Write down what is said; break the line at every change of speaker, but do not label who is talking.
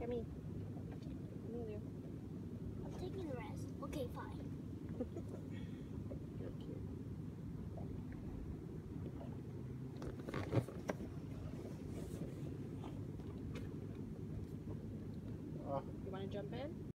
at me. Amelia.
I'm taking the rest. Okay, fine.
You're cute. You want to jump in?